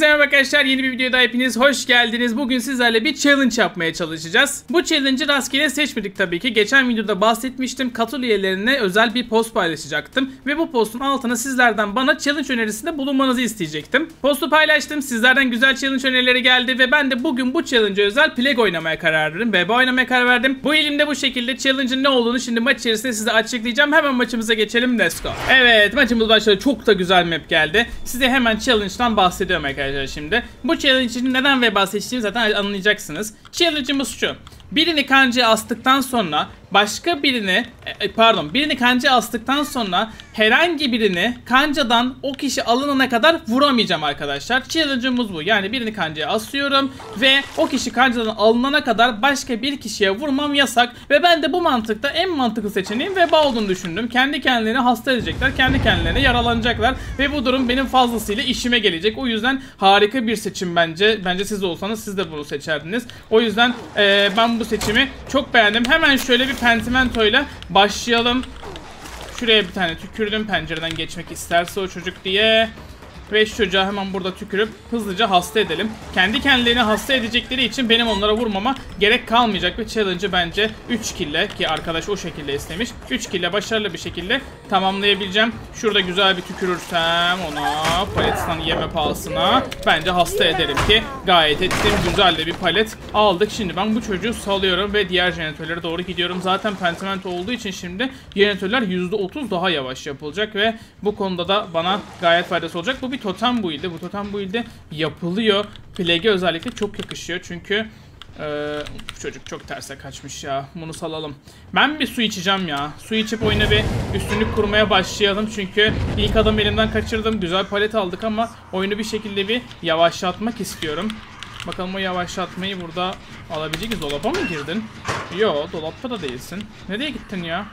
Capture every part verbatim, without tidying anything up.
Herkese merhaba arkadaşlar, yeni bir videoda hepiniz hoş geldiniz. Bugün sizlerle bir challenge yapmaya çalışacağız. Bu challenge'ı rastgele seçmedik tabii ki. Geçen videoda bahsetmiştim, katıl üyelerine özel bir post paylaşacaktım. Ve bu postun altına sizlerden bana challenge önerisinde bulunmanızı isteyecektim. Postu paylaştım, sizlerden güzel challenge önerileri geldi. Ve ben de bugün bu challenge'a özel Plague oynamaya karar verdim. B B oynamaya karar verdim. Bu elimde bu şekilde challenge'ın ne olduğunu şimdi maç içerisinde size açıklayacağım. Hemen maçımıza geçelim, let's go. Evet, maçımız başladı, çok da güzel map geldi. Size hemen challenge'dan bahsediyorum arkadaşlar şimdi. Bu challenge'in neden ve bahsettiğimi zaten anlayacaksınız. Challenge'ımız şu: birini kancaya astıktan sonra başka birini pardon birini kancaya astıktan sonra herhangi birini kancadan o kişi alınana kadar vuramayacağım arkadaşlar. Challenge'ımız bu. Yani birini kancaya asıyorum ve o kişi kancadan alınana kadar başka bir kişiye vurmam yasak. Ve ben de bu mantıkta en mantıklı seçeneğin veba olduğunu düşündüm. Kendi kendilerini hasta edecekler, kendi kendilerine yaralanacaklar ve bu durum benim fazlasıyla işime gelecek. O yüzden harika bir seçim bence. Bence siz de olsanız siz de bunu seçerdiniz. O yüzden ee, ben bu seçimi çok beğendim. Hemen şöyle bir pentimento ile başlayalım. Şuraya bir tane tükürdüm, pencereden geçmek isterse o çocuk diye. Ve şu çocuğa hemen burada tükürüp hızlıca hasta edelim. Kendi kendilerini hasta edecekleri için benim onlara vurmama gerek kalmayacak ve challenge'ı bence üç kille, ki arkadaş o şekilde istemiş, üç kille başarılı bir şekilde tamamlayabileceğim. Şurada güzel bir tükürürsem ona, paletinden yeme pahasına, bence hasta ederim ki gayet ettim. Güzel de bir palet aldık. Şimdi ben bu çocuğu salıyorum ve diğer jeneratörlere doğru gidiyorum. Zaten pentimento olduğu için şimdi jeneratörler yüzde otuz daha yavaş yapılacak ve bu konuda da bana gayet faydası olacak. Bu bir totem build'i. Bu totem build'i yapılıyor. Plague'e özellikle çok yakışıyor çünkü ee, bu çocuk çok terse kaçmış ya. Bunu salalım. Ben bir su içeceğim ya. Su içip oyuna bir üstünlük kurmaya başlayalım çünkü ilk adam elimden kaçırdım. Güzel palet aldık ama oyunu bir şekilde bir yavaşlatmak istiyorum. Bakalım o yavaşlatmayı burada alabileceğiz. Dolaba mı girdin? Yo, dolapta da değilsin. Nereye gittin ya?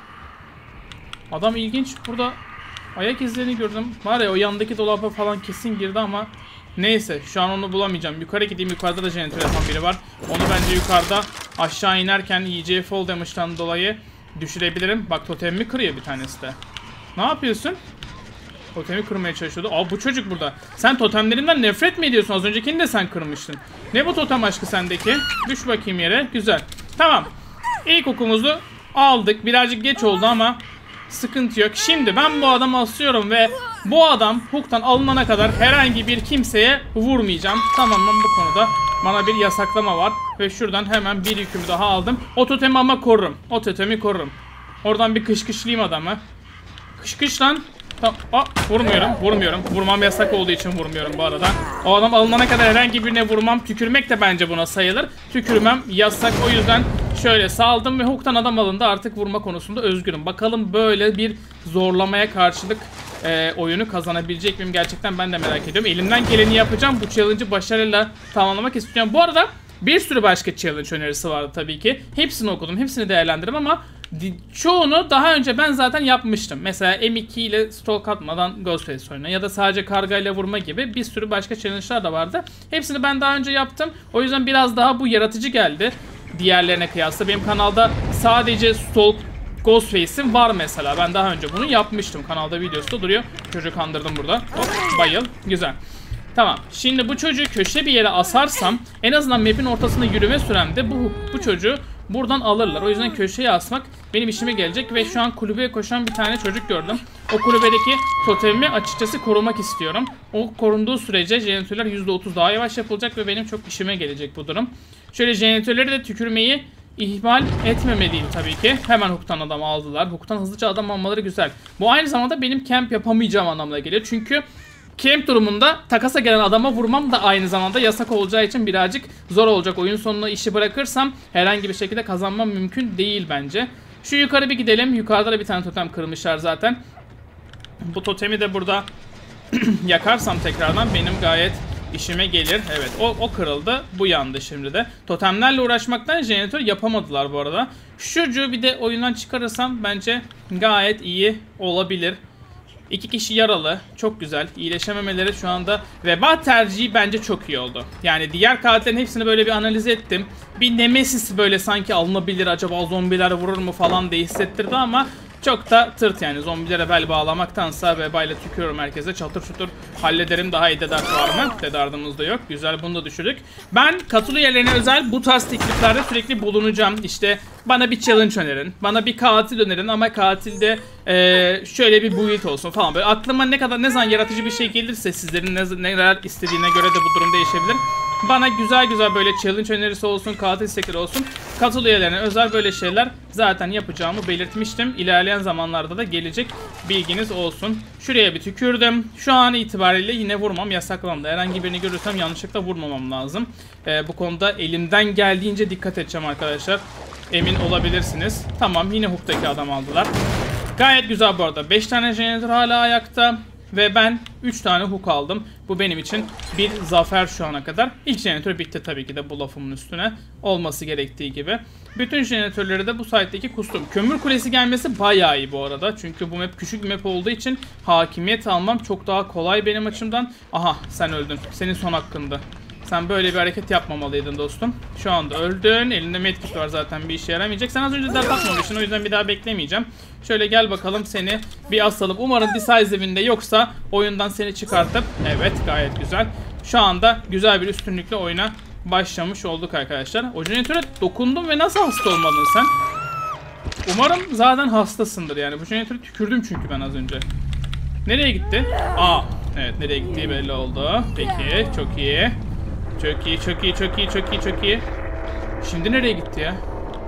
Adam ilginç, burada ayak izlerini gördüm. Var ya, o yandaki dolaba falan kesin girdi ama neyse, şu an onu bulamayacağım. Yukarı gideyim, yukarıda da jeneratör yapan biri var. Onu bence yukarıda aşağı inerken yiyeceği fall damage'dan dolayı düşürebilirim. Bak, totemimi kırıyor bir tanesi de. Ne yapıyorsun? Totemi kırmaya çalışıyordu. Aa, bu çocuk burada. Sen totemlerimden nefret mi ediyorsun? Az öncekini de sen kırmıştın. Ne bu totem aşkı sendeki? Düş bakayım yere. Güzel. Tamam. İlk okumuzu aldık. Birazcık geç oldu ama sıkıntı yok. Şimdi ben bu adamı asıyorum ve bu adam hook'tan alınana kadar herhangi bir kimseye vurmayacağım. Tamamen bu konuda bana bir yasaklama var. Ve şuradan hemen bir yükümü daha aldım. O totemi ama korurum. O totemi korurum. Oradan bir kışkışlayayım adamı. Kışkış lan. Tamam. Aa, vurmuyorum, vurmuyorum. Vurmam yasak olduğu için vurmuyorum bu arada. O adam alınana kadar herhangi birine vurmam. Tükürmek de bence buna sayılır. Tükürmem yasak, o yüzden şöyle saldım ve hook'tan adam alındı. Artık vurma konusunda özgürüm. Bakalım böyle bir zorlamaya karşılık e, oyunu kazanabilecek miyim? Gerçekten ben de merak ediyorum. Elimden geleni yapacağım. Bu challenge'ı başarıyla tamamlamak istiyorum. Bu arada bir sürü başka challenge önerisi vardı tabii ki. Hepsini okudum, hepsini değerlendirdim ama çoğunu daha önce ben zaten yapmıştım. Mesela M iki ile stalk atmadan Ghostface oyna ya da sadece kargayla vurma gibi bir sürü başka challenge'lar da vardı. Hepsini ben daha önce yaptım. O yüzden biraz daha bu yaratıcı geldi diğerlerine kıyasla. Benim kanalda sadece stalk Ghostface'im var mesela. Ben daha önce bunu yapmıştım. Kanalda videosu da duruyor. Çocuğu kandırdım burada. Hop, bayıl. Güzel. Tamam. Şimdi bu çocuğu köşe bir yere asarsam en azından map'in ortasında yürüme süremde bu, bu çocuğu buradan alırlar. O yüzden köşeye asmak benim işime gelecek ve şu an kulübeye koşan bir tane çocuk gördüm. O kulübedeki totemimi açıkçası korumak istiyorum. O korunduğu sürece jeneratörler yüzde otuz daha yavaş yapılacak ve benim çok işime gelecek bu durum. Şöyle jeneratörleri de tükürmeyi ihmal etmemeliyim tabii ki. Hemen hook'tan adam aldılar. Hook'tan hızlıca adam almaları güzel. Bu aynı zamanda benim camp yapamayacağım anlamına geliyor. Çünkü camp durumunda takasa gelen adama vurmam da aynı zamanda yasak olacağı için birazcık zor olacak. Oyun sonuna işi bırakırsam herhangi bir şekilde kazanmam mümkün değil bence. Şu yukarı bir gidelim. Yukarıda da bir tane totem kırmışlar zaten. Bu totemi de burada yakarsam tekrardan benim gayet işime gelir. Evet, o, o kırıldı. Bu yandı şimdi de. Totemlerle uğraşmaktan jeneratör yapamadılar bu arada. Şu çocuğu bir de oyundan çıkarırsam bence gayet iyi olabilir. İki kişi yaralı. Çok güzel. İyileşememeleri şu anda. Veba tercihi bence çok iyi oldu. Yani diğer karakterlerin hepsini böyle bir analiz ettim. Bir Nemesis böyle sanki alınabilir, acaba zombiler vurur mu falan diye hissettirdi ama Çok da tırt yani, zombilere bel bağlamaktansa vebayla tükürüyorum herkese, çatır çutur hallederim, daha iyi dedart var mı? Dedardımız da yok. Güzel, bunu da düşürdük. Ben katılı yerlerine özel bu tarz tekliflerde sürekli bulunacağım. İşte bana bir challenge önerin, bana bir katil önerin ama katilde ee, şöyle bir build olsun falan, böyle aklıma ne kadar ne zaman yaratıcı bir şey gelirse, sizlerin ne, neler istediğine göre de bu durum değişebilir. Bana güzel güzel böyle challenge önerisi olsun, katil istekleri olsun, katılı üyelerine özel böyle şeyler zaten yapacağımı belirtmiştim. İlerleyen zamanlarda da gelecek, bilginiz olsun. Şuraya bir tükürdüm. Şu an itibariyle yine vurmam yasaklandı. Herhangi birini görürsem yanlışlıkla vurmamam lazım. Ee, bu konuda elimden geldiğince dikkat edeceğim arkadaşlar. Emin olabilirsiniz. Tamam, yine hook'taki adam aldılar. Gayet güzel bu arada. beş tane jeneratör hala ayakta. Ve ben üç tane hook aldım. Bu benim için bir zafer şu ana kadar. İlk jeneratör bitti tabii ki de bu lafımın üstüne. Olması gerektiği gibi. Bütün jeneratörleri de bu site'deki kustum. Kömür kulesi gelmesi bayağı iyi bu arada. Çünkü bu map küçük bir map olduğu için hakimiyet almam çok daha kolay benim açımdan. Aha, sen öldün. Senin son hakkındı. Sen böyle bir hareket yapmamalıydın dostum. Şu anda öldün. Elinde medkit var zaten, bir işe yaramayacak. Sen az önce dert atmamışsın, o yüzden bir daha beklemeyeceğim. Şöyle gel bakalım, seni bir asalım. Umarım decisive'inde yoksa oyundan seni çıkartıp... Evet, gayet güzel. Şu anda güzel bir üstünlükle oyuna başlamış olduk arkadaşlar. O jeneratöre dokundum ve nasıl hasta olmadın sen? Umarım zaten hastasındır yani. Bu jeneratöre tükürdüm çünkü ben az önce. Nereye gitti? Aa, evet, nereye gittiği belli oldu. Peki, çok iyi. Çok iyi, çok iyi, çok iyi, çok iyi, çok iyi. Şimdi nereye gitti ya?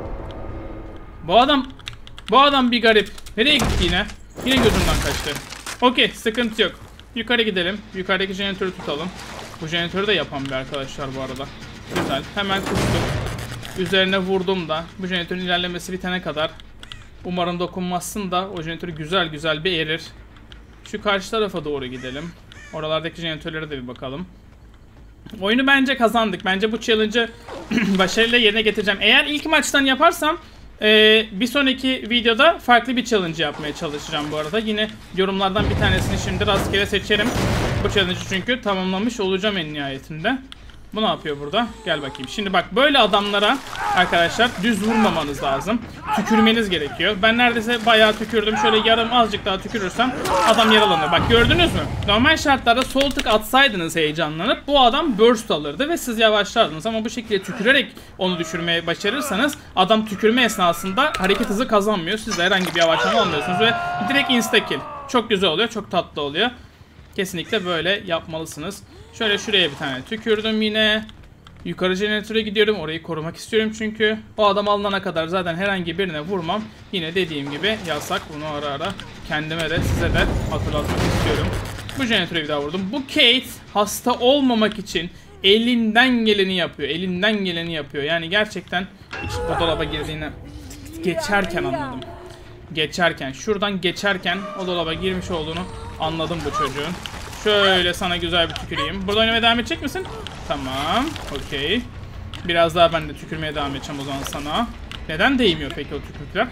Bu adam... Bu adam bir garip. Nereye gitti yine? Yine gözümden kaçtı. Okey, sıkıntı yok. Yukarı gidelim. Yukarıdaki jeneratörü tutalım. Bu jeneratörü de yapan bir arkadaşlar bu arada. Güzel. Hemen kustum. Üzerine vurdum da. Bu jeneratörün ilerlemesi bitene kadar. Umarım dokunmazsın da o jeneratör güzel güzel bir erir. Şu karşı tarafa doğru gidelim. Oralardaki jeneratörlere de bir bakalım. Oyunu bence kazandık. Bence bu challenge'ı başarıyla yerine getireceğim. Eğer ilk maçtan yaparsam e, bir sonraki videoda farklı bir challenge yapmaya çalışacağım bu arada. Yine yorumlardan bir tanesini şimdi rastgele seçerim. Bu challenge'ı çünkü tamamlamış olacağım en nihayetinde. Bu ne yapıyor burada? Gel bakayım. Şimdi bak, böyle adamlara arkadaşlar düz vurmamanız lazım. Tükürmeniz gerekiyor. Ben neredeyse bayağı tükürdüm. Şöyle yarım azıcık daha tükürürsem adam yaralanır. Bak, gördünüz mü? Normal şartlarda sol tık atsaydınız heyecanlanıp bu adam burst alırdı ve siz yavaşlardınız. Ama bu şekilde tükürerek onu düşürmeye başarırsanız adam tükürme esnasında hareket hızı kazanmıyor. Siz de herhangi bir yavaşlama almıyorsunuz ve direkt insta kill. Çok güzel oluyor. Çok tatlı oluyor. Kesinlikle böyle yapmalısınız. Şöyle şuraya bir tane tükürdüm yine. Yukarı jeneratöre gidiyorum. Orayı korumak istiyorum çünkü. O adam alınana kadar zaten herhangi birine vurmam. Yine dediğim gibi yasak. Bunu ara ara kendime de size de hatırlatmak istiyorum. Bu jeneratöre bir daha vurdum. Bu Kate hasta olmamak için elinden geleni yapıyor. Elinden geleni yapıyor. Yani gerçekten hiç o dolaba girdiğini geçerken anladım. Geçerken, şuradan geçerken o dolaba girmiş olduğunu anladım bu çocuğun. Şöyle sana güzel bir tüküreyim. Burada oynamaya devam edecek misin? Tamam. Okey. Biraz daha ben de tükürmeye devam edeceğim o zaman sana. Neden değmiyor peki o tükürükler?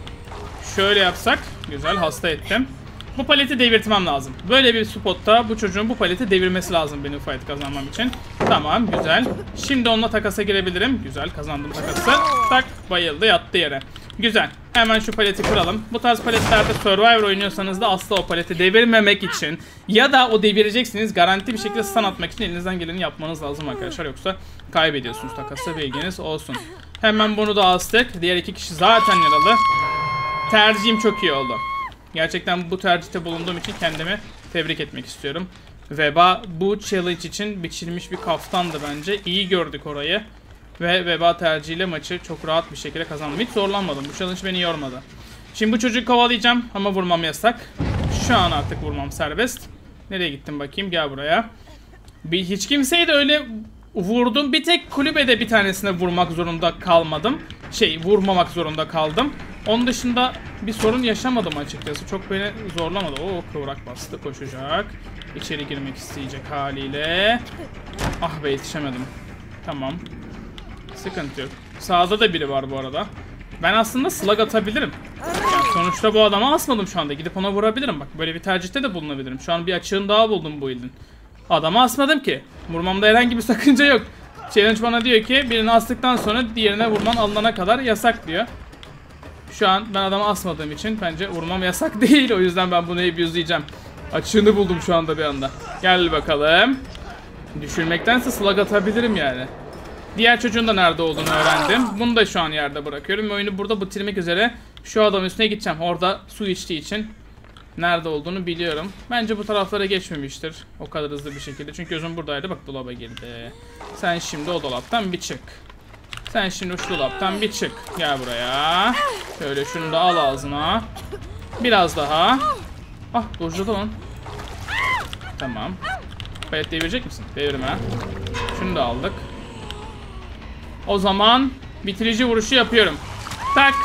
Şöyle yapsak. Güzel, hasta ettim. Bu paleti devirtmem lazım. Böyle bir spotta bu çocuğun bu paleti devirmesi lazım benim fight kazanmam için. Tamam, güzel. Şimdi onunla takasa girebilirim. Güzel, kazandım takası. Tak, bayıldı, yattı yere. Güzel. Hemen şu paleti kıralım. Bu tarz paletlerde Survivor oynuyorsanız da asla o paleti devirmemek için ya da o devireceksiniz garanti bir şekilde stun atmak için elinizden geleni yapmanız lazım arkadaşlar. Yoksa kaybediyorsunuz takası, bilginiz olsun. Hemen bunu da astık. Diğer iki kişi zaten yaralı. Tercihim çok iyi oldu. Gerçekten bu tercihte bulunduğum için kendimi tebrik etmek istiyorum. Veba bu challenge için biçilmiş bir kaftandı bence. İyi gördük orayı. Ve Veba tercihiyle maçı çok rahat bir şekilde kazandım. Hiç zorlanmadım. Bu challenge beni yormadı. Şimdi bu çocuğu kovalayacağım ama vurmam yasak. Şu an artık vurmam serbest. Nereye gittim bakayım? Gel buraya. Bir, hiç kimseyi de öyle vurdum. Bir tek kulübede bir tanesine vurmak zorunda kalmadım. Şey, vurmamak zorunda kaldım. Onun dışında bir sorun yaşamadım açıkçası. Çok beni zorlamadı. Oo, kıvrak bastı, koşacak. İçeri girmek isteyecek haliyle. Ah be, yetişemedim. Tamam. Sıkıntı yok. Sağda da biri var bu arada. Ben aslında slug atabilirim. Yani sonuçta bu adamı asmadım şu anda. Gidip ona vurabilirim. Bak, böyle bir tercihte de bulunabilirim. Şu an bir açığını daha buldum bu ildin. Adamı asmadım ki. Vurmamda herhangi bir sakınca yok. Challenge bana diyor ki birini astıktan sonra diğerine vurman alınana kadar yasak diyor. Şu an ben adamı asmadığım için bence vurmam yasak değil. O yüzden ben bunu abuse'layacağım. Açığını buldum şu anda bir anda. Gel bakalım. Düşürmektense slug atabilirim yani. Diğer çocuğun da nerede olduğunu öğrendim. Bunu da şu an yerde bırakıyorum. Oyunu burada bitirmek üzere şu adamın üstüne gideceğim. Orada su içtiği için nerede olduğunu biliyorum. Bence bu taraflara geçmemiştir o kadar hızlı bir şekilde. Çünkü gözüm buradaydı. Bak dolaba girdi. Sen şimdi o dolaptan bir çık. Sen şimdi şu dolaptan bir çık. Gel buraya. Şöyle şunu da al ağzına. Biraz daha. Ah dojladı lan. Tamam. Bayat devirecek misin? Devirme. Şunu da aldık. O zaman bitirici vuruşu yapıyorum. Tak.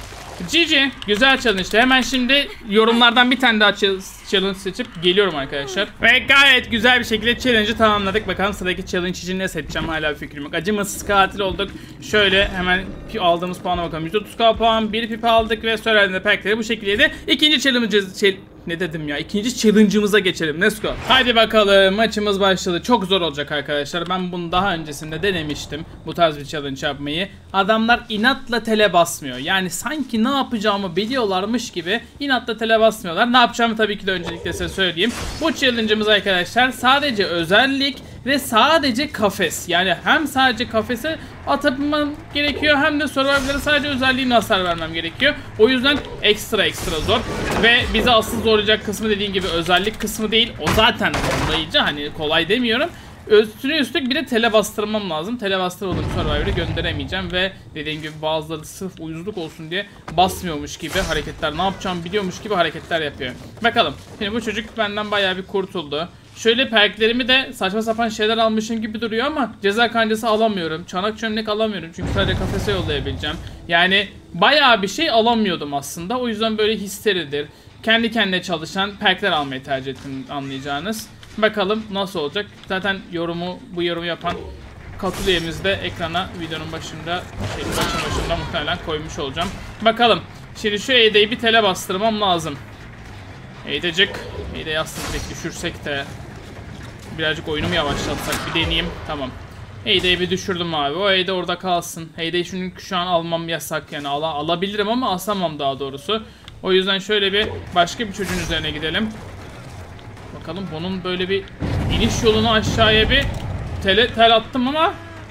G G. Güzel challenge. Hemen şimdi yorumlardan bir tane daha challenge seçip geliyorum arkadaşlar. Ve gayet güzel bir şekilde challenge'ı tamamladık. Bakalım sıradaki challenge için ne seçeceğim hala bir fikrim yok. Acımasız katil olduk. Şöyle hemen aldığımız puana bakalım. yüzde otuz puan, bir pipi aldık ve Survival'de perkleri bu şekildeydi. İkinci challenge ne dedim ya? İkinci challenge'ımıza geçelim. Let's go. Hadi bakalım. Maçımız başladı. Çok zor olacak arkadaşlar. Ben bunu daha öncesinde denemiştim. Bu tarz bir challenge yapmayı. Adamlar inatla tele basmıyor. Yani sanki ne yapacağımı biliyorlarmış gibi inatla tele basmıyorlar. Ne yapacağımı tabii ki de öncelikle size söyleyeyim. Bu challenge'ımız arkadaşlar sadece özellik ve sadece kafes. Yani hem sadece kafese atabilmem gerekiyor hem de survivor'lara sadece özelliğine hasar vermem gerekiyor. O yüzden ekstra ekstra zor. Ve bizi asıl zorlayacak kısmı dediğim gibi özellik kısmı değil. O zaten zorlayıcı, hani kolay demiyorum. Üstüne üstlük bir de tele bastırmam lazım. Tele bastırmadığım Survivor'ı gönderemeyeceğim ve dediğim gibi bazıları sırf uyuzluk olsun diye basmıyormuş gibi hareketler, ne yapacağımı biliyormuş gibi hareketler yapıyor. Bakalım. Şimdi bu çocuk benden bayağı bir kurtuldu. Şöyle perklerimi de saçma sapan şeyler almışım gibi duruyor ama ceza kancası alamıyorum. Çanak çömlek alamıyorum çünkü sadece kafese yollayabileceğim. Yani bayağı bir şey alamıyordum aslında. O yüzden böyle histeridir, kendi kendine çalışan perkler almayı tercih ettim, anlayacağınız. Bakalım nasıl olacak. Zaten yorumu, bu yorumu yapan katılıyemizi de ekrana videonun başında, şey, başın başında muhtemelen koymuş olacağım. Bakalım. Şimdi şu E'deyi bir tele bastırmam lazım. E'decik. E'deyi aslında direkt düşürsek de birazcık oyunumu yavaşlatsak bir deneyeyim. Tamam. E'deyi bir düşürdüm abi. O E'de orada kalsın. E'deyi çünkü şu an almam yasak. Yani ala, alabilirim ama asamam daha doğrusu. O yüzden şöyle bir başka bir çocuğun üzerine gidelim. Bakalım bunun böyle bir iniş yolunu aşağıya bir tele, tel attım ama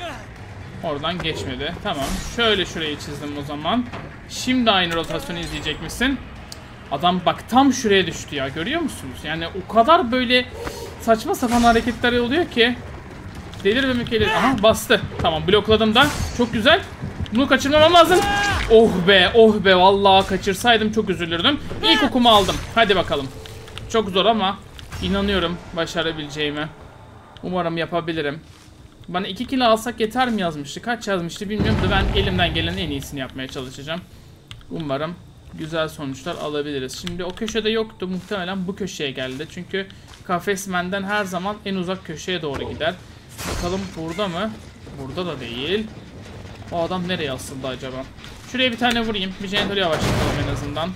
oradan geçmedi. Tamam. Şöyle şurayı çizdim o zaman. Şimdi aynı rotasyonu izleyecek misin? Adam bak tam şuraya düştü ya. Görüyor musunuz? Yani o kadar böyle saçma sapan hareketler oluyor ki. Delir ve mükelir. Aha bastı. Tamam blokladım da. Çok güzel. Bunu kaçırmamam lazım. Oh be oh be. Vallahi kaçırsaydım çok üzülürdüm. İlk okumu aldım. Hadi bakalım. Çok zor ama İnanıyorum başarabileceğime. Umarım yapabilirim. Bana iki kill alsak yeter mi yazmıştı? Kaç yazmıştı bilmiyorum da ben elimden gelen en iyisini yapmaya çalışacağım. Umarım güzel sonuçlar alabiliriz. Şimdi o köşede yoktu. Muhtemelen bu köşeye geldi. Çünkü kafesmenden her zaman en uzak köşeye doğru gider. Bakalım burada mı? Burada da değil. O adam nereye asıldı acaba? Şuraya bir tane vurayım. Bir jeneratörü yavaşlatalım en azından.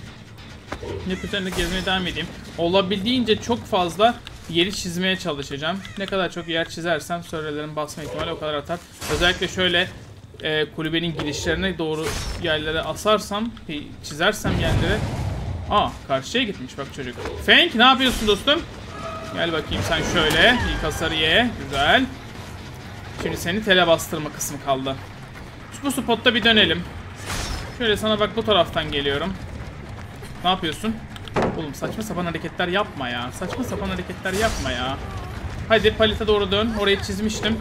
Hep üzerinde gezmeye devam edeyim. Olabildiğince çok fazla yeri çizmeye çalışacağım. Ne kadar çok yer çizersem sörelerin basma ihtimali o kadar artar. Özellikle şöyle e, kulübenin girişlerine doğru yerlere asarsam, çizersem yerlere. Aa karşıya gitmiş bak çocuk. Fenk ne yapıyorsun dostum? Gel bakayım sen şöyle. İlk hasarı ye. Güzel. Şimdi seni tele bastırma kısmı kaldı. Bu spotta bir dönelim. Şöyle sana bak bu taraftan geliyorum. Ne yapıyorsun? Oğlum saçma sapan hareketler yapma ya. Saçma sapan hareketler yapma ya. Hadi palete doğru dön. Orayı çizmiştim.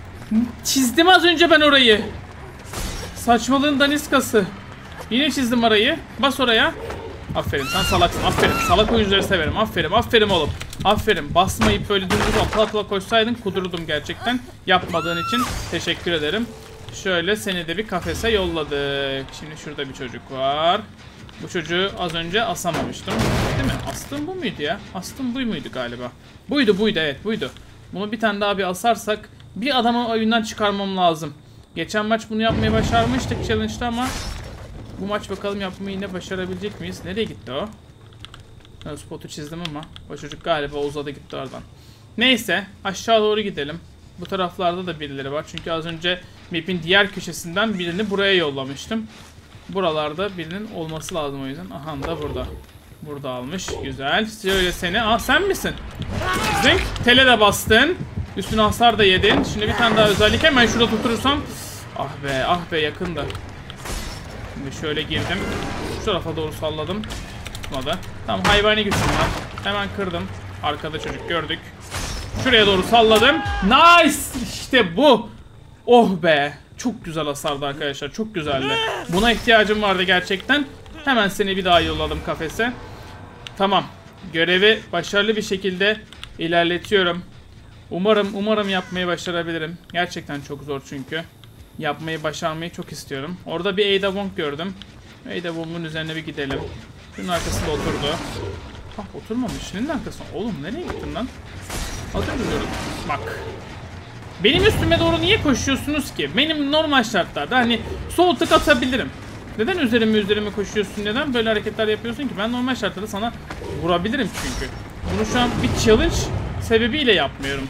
Çizdim az önce ben orayı. Saçmalığın daniskası. Yine çizdim orayı. Bas oraya. Aferin sen salaksın. Aferin. Salak oyuncuları severim. Aferin. Aferin oğlum. Aferin. Basmayıp böyle dümdüz aptal aptal koşsaydın kudurdum gerçekten. Yapmadığın için teşekkür ederim. Şöyle seni de bir kafese yolladık. Şimdi şurada bir çocuk var. Bu çocuğu az önce asamamıştım. Değil mi? Astım bu muydu ya? Astım bu muydu galiba? Buydu buydu evet buydu. Bunu bir tane daha bir asarsak bir adamı oyundan çıkarmam lazım. Geçen maç bunu yapmayı başarmıştık challenge'da ama bu maç bakalım yapmayı yine başarabilecek miyiz? Nereye gitti o? Ben spotu çizdim ama o çocuk galiba uzadı gitti oradan. Neyse aşağı doğru gidelim. Bu taraflarda da birileri var. Çünkü az önce map'in diğer köşesinden birini buraya yollamıştım. Buralarda birinin olması lazım o yüzden. Aha da burada. Burada almış. Güzel. Şöyle seni. Aa sen misin? Zink. Tele de bastın. Üstüne hasar da yedin. Şimdi bir tane daha özellik. Hemen şurada tuturursam. Ah be ah be yakında. Şimdi şöyle girdim. Şu tarafa doğru salladım. Tutmadı. Tamam hayvani güçüm var. Hemen kırdım. Arkada çocuk gördük. Şuraya doğru salladım. Nice. İşte bu. Oh be. Çok güzel hasardı arkadaşlar. Çok güzeldi. Buna ihtiyacım vardı gerçekten. Hemen seni bir daha yolladım kafese. Tamam. Görevi başarılı bir şekilde ilerletiyorum. Umarım umarım yapmayı başarabilirim. Gerçekten çok zor çünkü. Yapmayı başarmayı çok istiyorum. Orada bir Ada Wong gördüm. Ada Wong'un üzerine bir gidelim. Şunun arkasında oturdu. Ah oturmamış. Şunun arkasında. Oğlum nereye gittin lan? Hatırlıyorum. Bak. Benim üstüme doğru niye koşuyorsunuz ki? Benim normal şartlarda hani sol tık atabilirim. Neden üzerime üzerime koşuyorsun? Neden böyle hareketler yapıyorsun ki? Ben normal şartlarda sana vurabilirim çünkü. Bunu şu an bir challenge sebebiyle yapmıyorum.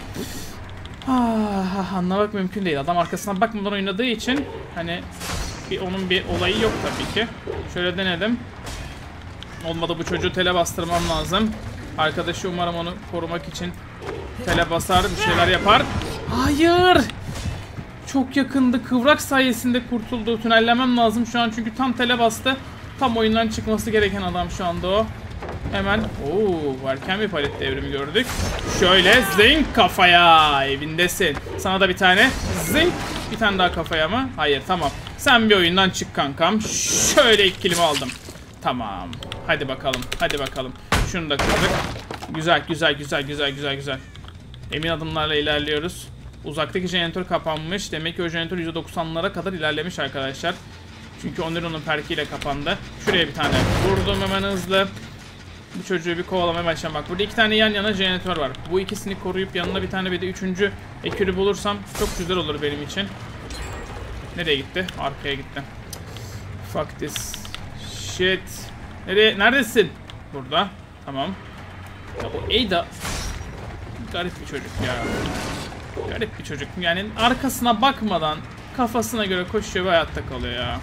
Ah, anlamak mümkün değil. Adam arkasından bakmadan oynadığı için hani bir, onun bir olayı yok tabii ki. Şöyle denedim. Olmadı bu çocuğu tele bastırmam lazım. Arkadaşı umarım onu korumak için tele basar bir şeyler yapar. Hayır. Çok yakındı. Kıvrak sayesinde kurtuldu. Tünellemem lazım şu an çünkü tam tele bastı. Tam oyundan çıkması gereken adam şu anda o. Hemen ooo varken bir palet devrimi gördük. Şöyle zing kafaya evindesin. Sana da bir tane zing. Bir tane daha kafaya mı? Hayır tamam. Sen bir oyundan çık kankam. Şöyle ilk kilimi aldım. Tamam. Hadi bakalım. Hadi bakalım. Şunu da kırdık. Güzel güzel güzel güzel güzel güzel. Emin adımlarla ilerliyoruz. Uzaktaki jeneratör kapanmış. Demek ki o jeneratör yüzde doksanlara kadar ilerlemiş arkadaşlar. Çünkü Oniron'un perkiyle kapandı. Şuraya bir tane vurdum hemen hızlı. Bu çocuğu bir kovalamaya başlayalım. Bak burada iki tane yan yana jeneratör var. Bu ikisini koruyup yanına bir tane bir de üçüncü ekürü bulursam çok güzel olur benim için. Nereye gitti? Arkaya gitti. Fuck this shit. Nereye? Neredesin? Burada. Tamam. Ya o Ada garip bir çocuk ya. Garip bir çocuk. Yani arkasına bakmadan kafasına göre koşuyor ve hayatta kalıyor ya.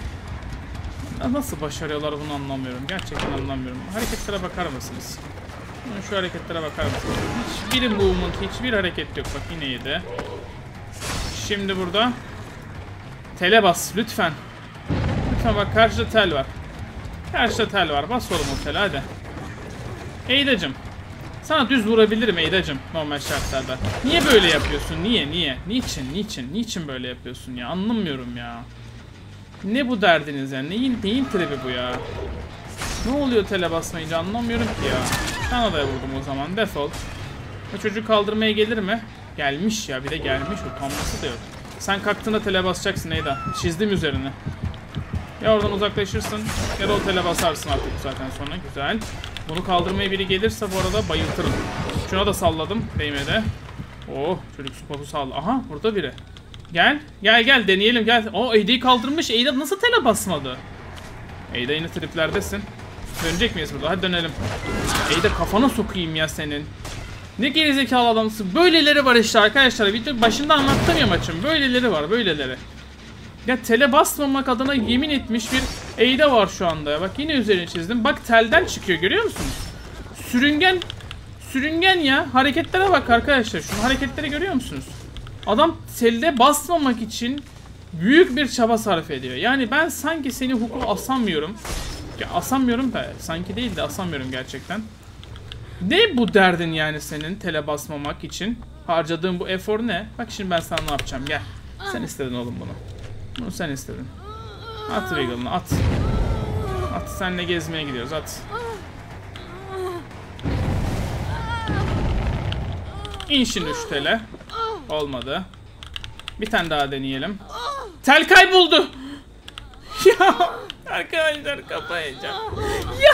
Nasıl başarıyorlar bunu anlamıyorum. Gerçekten anlamıyorum. Hareketlere bakar mısınız? Şu hareketlere bakar mısınız? Hiçbir movement, hiçbir hareket yok. Bak yine yedi. Şimdi burada tele bas lütfen. Lütfen bak karşıda tel var. Karşıda tel var. Bas oğlum o tele hadi. Eydacım. Sana düz vurabilirim Eydacım normal şartlarda. Niye böyle yapıyorsun? Niye? Niye? Niçin? Niçin? Niçin böyle yapıyorsun ya? Anlamıyorum ya. Ne bu derdiniz ya? Neyin, neyin tribi bu ya? Ne oluyor tele basmayınca anlamıyorum ki ya. Sana da vurdum o zaman. Defol. O çocuk kaldırmaya gelir mi? Gelmiş ya. Bir de gelmiş. Utanması da yok. Sen kalktığında tele basacaksın Eyda. Çizdim üzerine. Ya oradan uzaklaşırsın ya da o tele basarsın artık zaten sonra. Güzel. Bunu kaldırmaya biri gelirse bu arada bayıltırım. Şuna da salladım. Değmedi. Oh çocuk spotu salladı. Aha burada biri. Gel. Gel gel deneyelim gel. O Eyda'yı kaldırmış. Eyda nasıl tele basmadı? Eyda yine triplerdesin. Dönecek miyiz burada? Hadi dönelim. Eyda kafana sokayım ya senin. Ne gerizekalı adamsın. Böyleleri var işte arkadaşlar. Video başında anlattım ya maçım. Böyleleri var böyleleri. Ya tele basmamak adına yemin etmiş bir Eyda var şu anda ya. Bak yine üzerine çizdim. Bak telden çıkıyor görüyor musunuz? Sürüngen. Sürüngen ya. Hareketlere bak arkadaşlar. Şu hareketleri görüyor musunuz? Adam telde basmamak için büyük bir çaba sarf ediyor. Yani ben sanki seni hukuku asamıyorum. Ya asamıyorum da sanki değil de asamıyorum gerçekten. Ne bu derdin yani senin tele basmamak için? Harcadığın bu efor ne? Bak şimdi ben sana ne yapacağım gel. Sen istedin oğlum bunu. Bunu sen istedin. At Regal'ını at. At senle gezmeye gidiyoruz at. İn şimdi şu tele. Olmadı. Bir tane daha deneyelim. Tel kayboldu. Ya arkadaşlar kapayacağım. Ya.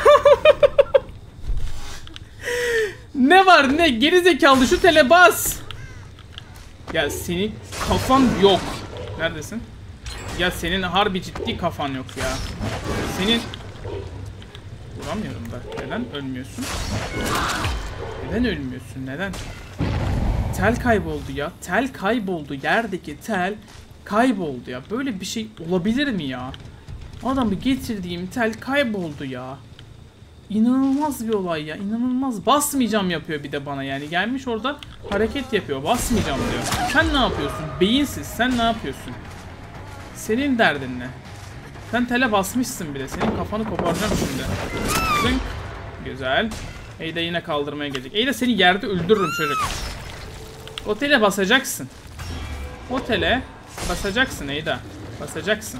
Ne var ne gerizekalı şu tele bas. Ya senin kafan yok. Neredesin? Ya senin harbi ciddi kafan yok ya. Senin vuramıyorum da. Neden ölmüyorsun? Neden ölmüyorsun? Neden? Tel kayboldu ya. Tel kayboldu. Yerdeki tel kayboldu ya. Böyle bir şey olabilir mi ya? Adamı getirdiğim tel kayboldu ya. İnanılmaz bir olay ya. İnanılmaz. Basmayacağım yapıyor bir de bana yani. Gelmiş orada hareket yapıyor. Basmayacağım diyor. Sen ne yapıyorsun? Beyinsiz. Sen ne yapıyorsun? Senin derdin ne? Sen tele basmışsın bile. Senin kafanı koparacağım şimdi. Zınk. Güzel. Eyda yine kaldırmaya gelecek. Eyda seni yerde öldürürüm çocuk. O tele basacaksın. O tele basacaksın Eyda. Basacaksın.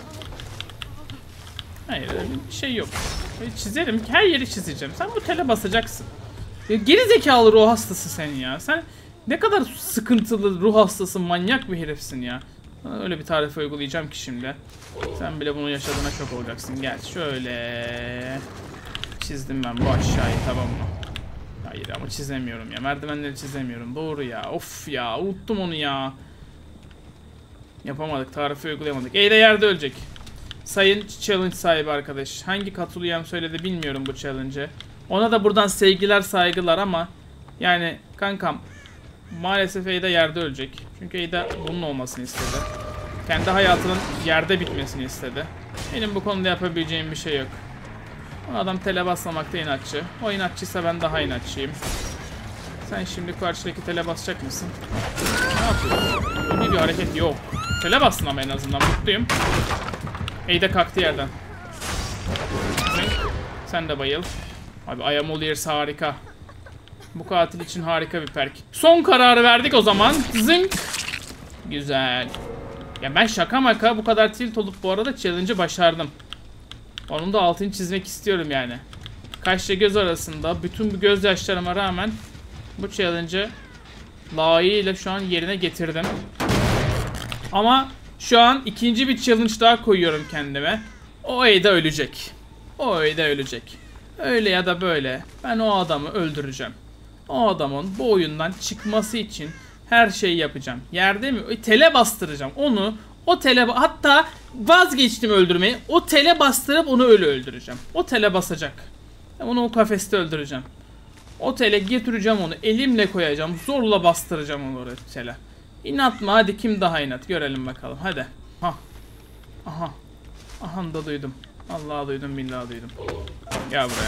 Hayır öyle bir şey yok. Çizerim. Her yeri çizeceğim. Sen bu tele basacaksın. Ya, geri zekalı ruh hastası sen ya. Sen ne kadar sıkıntılı ruh hastası, manyak bir herifsin ya. Sana öyle bir tarife uygulayacağım ki şimdi. Sen bile bunu yaşadığına şok olacaksın. Gel şöyle. Çizdim ben bu aşağıyı, tamam mı? Hayır ama çizemiyorum ya. Merdivenleri çizemiyorum. Doğru ya. Of ya. Unuttum onu ya. Yapamadık. Tarifi uygulayamadık. Eyda yerde ölecek. Sayın challenge sahibi arkadaş. Hangi katılıyam söyledi bilmiyorum bu challenge'e. Ona da buradan sevgiler saygılar ama yani kankam maalesef Eyda yerde ölecek. Çünkü Eyda bunun olmasını istedi. Kendi hayatının yerde bitmesini istedi. Benim bu konuda yapabileceğim bir şey yok. O adam tele basmamakta inatçı. O inatçıysa ben daha inatçıyım. Sen şimdi karşıdaki tele basacak mısın? Ne yapıyorsun? Bir hareket yok. Tele bastın ama en azından mutluyum. Eyda kalktı yerden. Sen de bayıl. Abi I am all ears harika. Bu katil için harika bir perk. Son kararı verdik o zaman. Zınk. Güzel. Ya ben şaka maka bu kadar tilt olup bu arada challenge'ı başardım. Onun da altını çizmek istiyorum yani. Kaşla göz arasında bütün bu gözyaşlarıma rağmen bu challenge'ı layığıyla şu an yerine getirdim. Ama şu an ikinci bir challenge daha koyuyorum kendime. O Eyda ölecek. O Eyda ölecek. Öyle ya da böyle ben o adamı öldüreceğim. O adamın bu oyundan çıkması için her şeyi yapacağım. Yerde mi? Tele bastıracağım. Onu o tele, hatta vazgeçtim öldürmeyi. O tele bastırıp onu öyle öldüreceğim. O tele basacak. Onu o kafeste öldüreceğim. O tele getireceğim onu. Elimle koyacağım. Zorla bastıracağım onu oraya tele. İnat mı? Hadi kim daha inat? Görelim bakalım. Hadi. Ha. Aha. Aha da duydum. Allah'a duydum, billahi duydum. Gel buraya.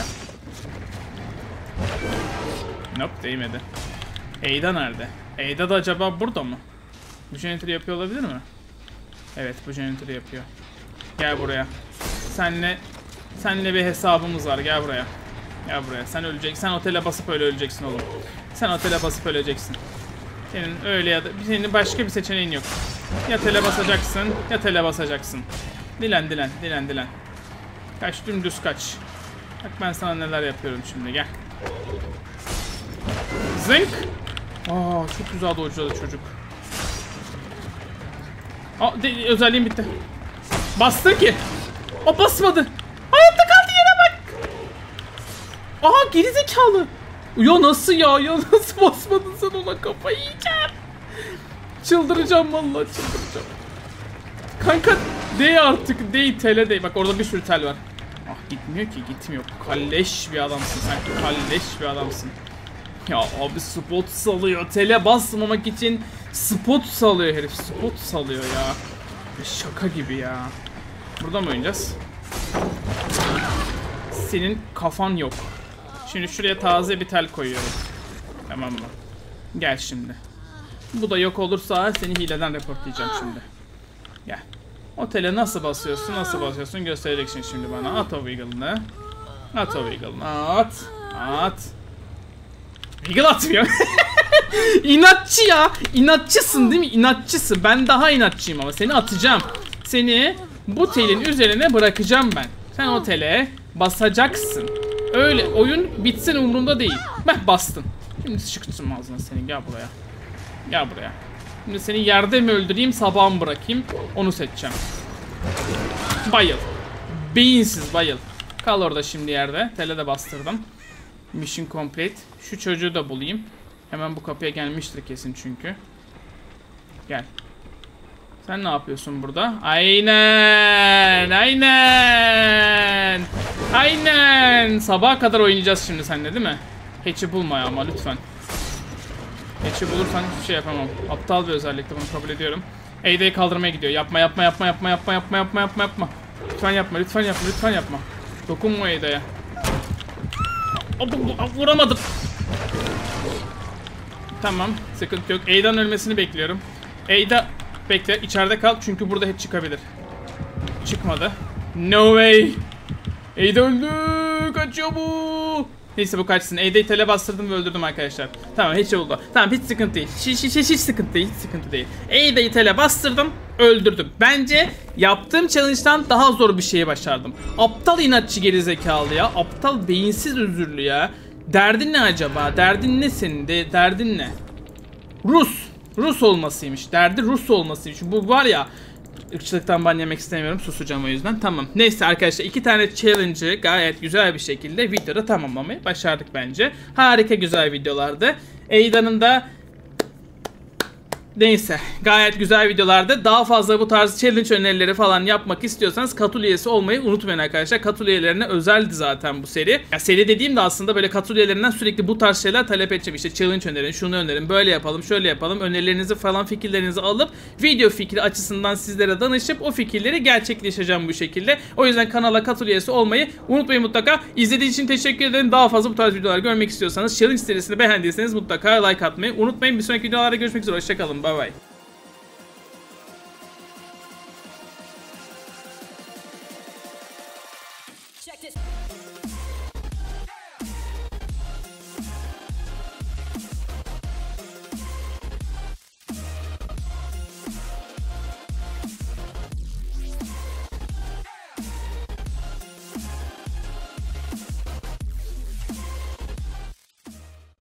Nope, değmedi. Eyda nerede? Eyda da acaba burada mı? Bu janitor yapıyor olabilir mi? Evet, bu janitor yapıyor. Gel buraya. Senle senle bir hesabımız var. Gel buraya. Gel buraya. Sen öleceksin. Sen otele basıp öyle öleceksin oğlum. Sen otele basıp öleceksin. Senin öyle ya da senin başka bir seçeneğin yok. Ya tele basacaksın, ya tele basacaksın. Dilen dilen, dilen dilen. Kaç, dümdüz kaç. Bak ben sana neler yapıyorum şimdi, gel. Zınk. Aa, çok güzel dojladı çocuk. Aa, de, özelliğim bitti. Bastır ki. O basmadı. Hayatta kaldı, yere bak. Aha, gerizekalı. Ya nasıl ya? Ya nasıl basmadın sen ona, kafayı yiyeceğim. Çıldıracağım vallahi, çıldıracağım. Kanka dey artık, dey, tele dey. Bak orada bir sürü tel var. Ah, gitmiyor ki, gitmiyor. Kalleş bir adamsın sen. Kalleş bir adamsın. Ya abi spot salıyor. Tele basmamak için spot salıyor herif. Spot salıyor ya. Şaka gibi ya. Burada mı oynayacağız? Senin kafan yok. Şimdi şuraya taze bir tel koyuyorum. Tamam mı? Gel şimdi. Bu da yok olursa seni hileden reportlayacağım şimdi. Gel. O tele nasıl basıyorsun, nasıl basıyorsun göstereceksin şimdi bana. At o Wiggle'ını. At o Wiggle'ını. At. At. Wiggle atmıyor. İnatçı ya. İnatçısın değil mi? İnatçısın. Ben daha inatçıyım ama seni atacağım. Seni bu telin üzerine bırakacağım ben. Sen o tele basacaksın. Öyle oyun bitsin umurumda değil. Ben bastın. Şimdi çıktım ağzına senin, gel buraya. Gel buraya. Şimdi seni yerde mi öldüreyim, sabah mı bırakayım, onu seçeceğim. Bayıl. Beyinsiz bayıl. Kal orada şimdi yerde. Tele de bastırdım. Mission complete. Şu çocuğu da bulayım. Hemen bu kapıya gelmiştir kesin çünkü. Gel. Sen ne yapıyorsun burada? Aynen. Aynen. Aynen. Sabaha kadar oynayacağız şimdi seninle değil mi? Hatch'i bulma ama lütfen. Hatch'i bulursan hiçbir şey yapamam. Aptal bir özellikle, bunu kabul ediyorum. Eyda'yı kaldırmaya gidiyor. Yapma yapma yapma yapma yapma yapma yapma yapma yapma. Lütfen yapma, lütfen yapma, lütfen yapma. Dokunma Ada'ya. Vuramadım. Tamam, sıkıntı yok. Ada'nın ölmesini bekliyorum. Ada, bekle, içeride kal çünkü burada hiç çıkabilir. Çıkmadı. No way. Ada öldü. Kaçıyor bu. Neyse bu kaçsın. Ada'yı tele bastırdım ve öldürdüm arkadaşlar. Tamam, hiç oldu. Tamam, hiç sıkıntı değil. Hiç, hiç, hiç, hiç sıkıntı değil. Hiç sıkıntı değil. Ada'yı tele bastırdım. Öldürdüm. Bence yaptığım challenge'dan daha zor bir şeyi başardım. Aptal inatçı gerizekalı ya. Aptal beyinsiz özürlü ya. Derdin ne acaba? Derdin ne senin? De, derdin ne? Rus. Rus olmasıymış. Derdi Rus olmasıymış. Bu var ya. Irkçılıktan ban yemek istemiyorum. Susacağım o yüzden. Tamam. Neyse arkadaşlar, iki tane challenge'ı gayet güzel bir şekilde videoda tamamlamayı başardık bence. Harika güzel videolardı. Ada'nın da neyse gayet güzel videolarda. Daha fazla bu tarz challenge önerileri falan yapmak istiyorsanız Katul üyesi olmayı unutmayın arkadaşlar. Katul üyelerine özeldi zaten bu seri. Ya seri dediğim de aslında böyle Katul üyelerinden sürekli bu tarz şeyler talep edeceğim. İşte challenge önerin, şunu önerin, böyle yapalım, şöyle yapalım. Önerilerinizi falan, fikirlerinizi alıp video fikri açısından sizlere danışıp o fikirleri gerçekleştireceğim bu şekilde. O yüzden kanala Katul üyesi olmayı unutmayın mutlaka. İzlediğiniz için teşekkür ederim. Daha fazla bu tarz videolar görmek istiyorsanız, challenge serisini beğendiyseniz mutlaka like atmayı unutmayın. Bir sonraki videolarda görüşmek üzere. Hoşçakalın. Bye bye. Check this.